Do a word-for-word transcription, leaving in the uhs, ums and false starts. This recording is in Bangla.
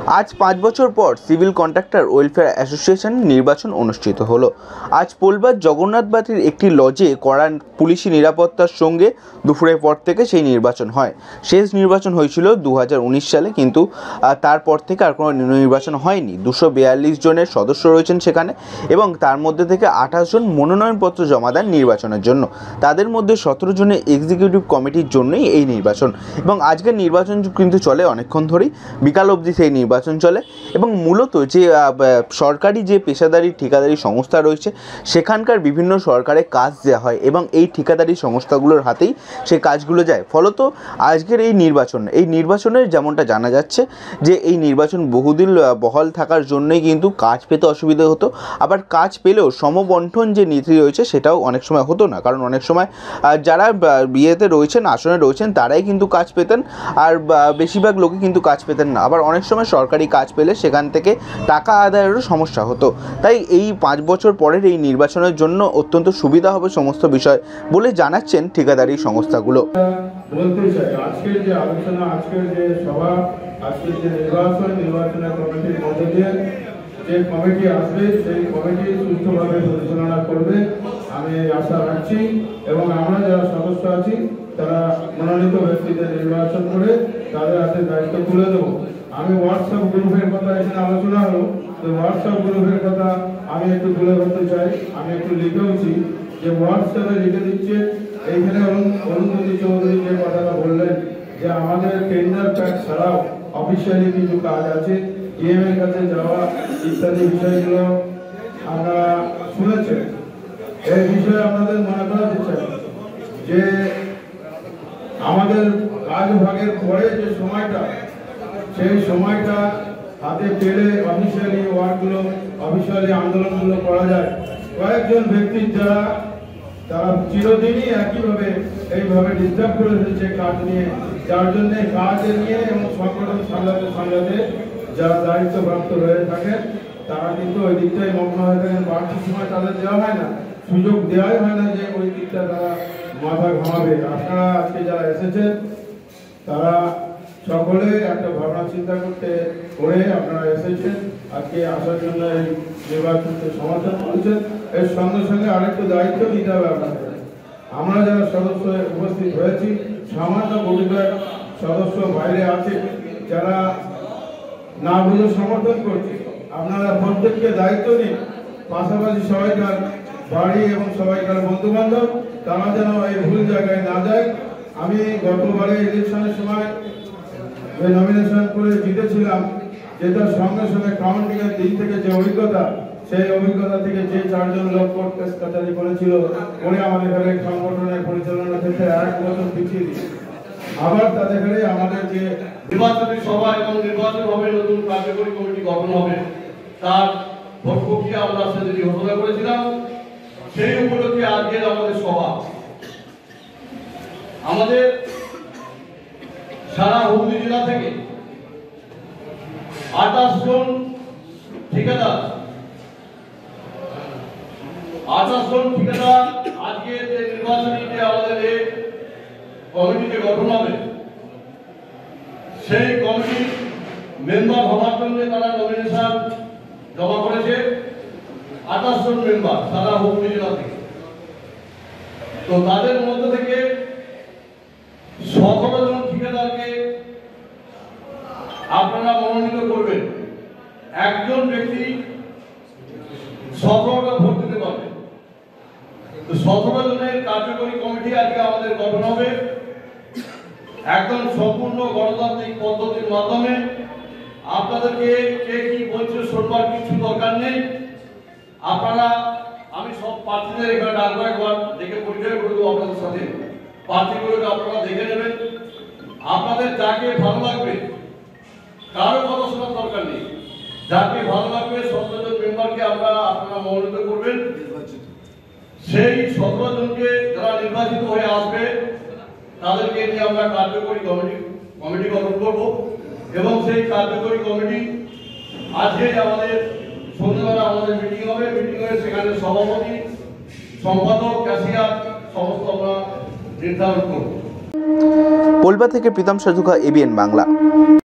আজ পাঁচ বছর পর সিভিল কন্ট্রাক্টর ওয়েলফেয়ার অ্যাসোসিয়েশন নির্বাচন অনুষ্ঠিত হলো। আজ পোলবাদ জগন্নাথবাটির একটি লজে কড়া পুলিশি নিরাপত্তার সঙ্গে দুপুরের পর থেকে সেই নির্বাচন হয়। শেষ নির্বাচন হয়েছিল দু হাজার উনিশ সালে, কিন্তু তারপর থেকে আর কোনো নির্বাচন হয়নি। দুশো বিয়াল্লিশ জনের সদস্য রয়েছেন সেখানে, এবং তার মধ্যে থেকে আঠাশ জন মনোনয়নপত্র জমা দেন নির্বাচনের জন্য। তাদের মধ্যে সতেরো জনের এক্সিকিউটিভ কমিটির জন্যই এই নির্বাচন, এবং আজকের নির্বাচন কিন্তু চলে অনেকক্ষণ ধরেই, বিকাল অবধি সেই নির্বাচন চলে। এবং মূলত যে সরকারি যে পেশাদারি ঠিকাদারি সংস্থা রয়েছে সেখানকার বিভিন্ন সরকারের কাজ দেওয়া হয়, এবং এই ঠিকাদারি সংস্থাগুলোর হাতেই সেই কাজগুলো যায়। ফলত আজকের এই নির্বাচন এই নির্বাচনের যেমনটা জানা যাচ্ছে যে এই নির্বাচন বহুদিন বহাল থাকার জন্যই কিন্তু কাজ পেতে অসুবিধা হতো। আবার কাজ পেলেও সমবন্টন যে নীতি রয়েছে সেটাও অনেক সময় হতো না, কারণ অনেক সময় যারা বিয়েতে রয়েছেন, আসনে রয়েছেন, তারাই কিন্তু কাজ পেতেন, আর বেশিরভাগ লোকই কিন্তু কাজ পেতেন না। আবার অনেক সময় সরকারি কাজ পেলে সেখান থেকে টাকা আদায়েরও সমস্যা হতো। তাই এই পাঁচ বছর পরের এই নির্বাচনের জন্য অত্যন্ত সুবিধা হবে সমস্ত বিষয় বলে জানাচ্ছেন ঠিকাদারি সংস্থাগুলো। বলতে চাই, আজকের যে আলোচনা, আজকের যে সভা, আজকের যে নির্বাচন, নির্বাচনের কমিটির মধ্য দিয়ে যে কমিটি আসবে সেই কমিটি সুষ্ঠুভাবে পরিচালনা করবে আমি আশা রাখছি, এবং আমরা যারা সদস্য আছি তারা মনোনীত ব্যক্তিদের নির্বাচন করে তাদের হাতে দায়িত্ব তুলে দেবো। আমি হোয়াটসঅ্যাপ গ্রুপের কথা এখানে আলোচনা হলো, তো হোয়াটসঅ্যাপ গ্রুপের কথা আমি একটু তুলে ধরতে চাই। আমি একটু লিখেওছি যে হোয়াটসঅ্যাপে লিখে দিচ্ছে, এইখানে অরুন্ধতী চৌধুরী যে কথাটা বললেন যে আমাদের টেন্ডার প্যাক ছাড়াও অফিসিয়ালি কিছু কাজ আছে, ইএম এর কাছে যাওয়া ইত্যাদি বিষয়গুলো আমরা শুনেছেন। এই বিষয়ে আপনাদের মনে করাতে চাই যে আমাদের কাজ ভাগের পরে যে সময়টা, সেই সময়টা হাতে পেলে অফিসিয়ালি ওয়ার্কগুলো, অফিসিয়ালি আন্দোলনগুলো করা যায়। কয়েকজন ব্যক্তি যারা তারা চিরদিনই একইভাবে এইভাবে ডিস্টার্ব করে এসেছে কাজ নিয়ে, যার জন্য কাজ নিয়ে এবং সংগঠন সামলাতে সামলাতে যারা দায়িত্বপ্রাপ্ত হয়ে থাকেন তারা কিন্তু ওই দিকটাই মগ্ন হয়ে থাকেন। বাড়তি সময় তাদের দেওয়া হয় না, সুযোগ দেওয়াই হয় না যে ওই দিকটা তারা মাথা ঘামাবে। আপনারা আজকে যারা এসেছেন তারা সকলে একটা ভাবনা চিন্তা করতে করে আপনারা এসেছেন, আজকে আসার জন্য এই নির্বাচনকে সমর্থন করেছেন। এর সঙ্গে সঙ্গে আরেকটু দায়িত্ব দিতে হবে আপনাদের। আমরা যারা সদস্য উপস্থিত হয়েছি, সামান্য পরিবার সদস্য বাইরে আছে যারা না বুঝে সমর্থন করছে, আপনারা প্রত্যেককে দায়িত্ব নিন। পাশাপাশি সবাইকার বাড়ি এবং সবাইকার বন্ধু বান্ধব তারা যেন এই ভুল জায়গায় না যায়। আমি গতবারে ইলেকশনের সময় যে নমিনেশন করে জিতেছিলাম, যেটার সঙ্গে সঙ্গে কাউন্টিং এর দিক থেকে যে অভিজ্ঞতা, সেই অভিজ্ঞতা থেকে যে চারজন লোক কোর্ট কেস কাচারি করেছিল, করে আমাদের এখানে সংগঠনের পরিচালনার ক্ষেত্রে এক বছর পিছিয়ে দিচ্ছে। আবার তাদের এখানে আমাদের যে নির্বাচনী সভা এবং নির্বাচন হবে, নতুন কার্যকরী কমিটি গঠন হবে, তার ভোট প্রক্রিয়া আমরা সেদিন ঘোষণা করেছিলাম। সেই উপলক্ষে আজকের আমাদের সভা। আমাদের সারা হুগলি জেলা থেকে আঠাশ জন ঠিকাদার আঠাশ জন ঠিকাদার আজকে যে নির্বাচনী যে আমাদের এই কমিটিতে গঠন হবে, সেই কমিটির মেম্বার হওয়ার জন্য তারা নমিনেশন জমা করেছে। আঠাশ জন মেম্বার সারা হুগলি জেলা থেকে। তো তাদের মধ্যে থেকে সতেরো জন ঠিকাদারকে আপনারা মনোনীত করবেন। একজন ব্যক্তি সতেরোটা ভোট দিতে পারবে। তো সতেরো জনের কার্যকরী কমিটি আজকে আমাদের গঠন হবে একদম সম্পূর্ণ গণতান্ত্রিক পদ্ধতির মাধ্যমে। আপনাদেরকে কে কি বলছে শুনবার কিছু দরকার নেই। আপনারা, আমি সব প্রার্থীদের এখানে ডাকবো, একবার দেখে পরিচয় করে দেবো আপনাদের সাথে। প্রার্থীগুলোকে আপনারা দেখে নেবেন, আপনাদের যাকে ভালো লাগবে, কারো কথা শোনার দরকার নেই, যাকে ভালো লাগবে সতেরো জন মেম্বারকে আমরা আপনারা মনোনীত করবেন। সেই সতেরো জনকে যারা নির্বাচিত হয়ে আসবে তাদেরকে নিয়ে আমরা কার্যকরী কমিটি কমিটি গঠন করব, এবং সেই কার্যকরী কমিটি আজকে আমাদের সন্ধ্যাবেলা আমাদের মিটিং হবে। মিটিং হয়ে সেখানে সভাপতি, সম্পাদক, ক্যাশিয়ার সমস্ত আমরা নির্ধারণ করব। পোলবা থেকে প্রীতম সাজুকা, এবিএন বাংলা।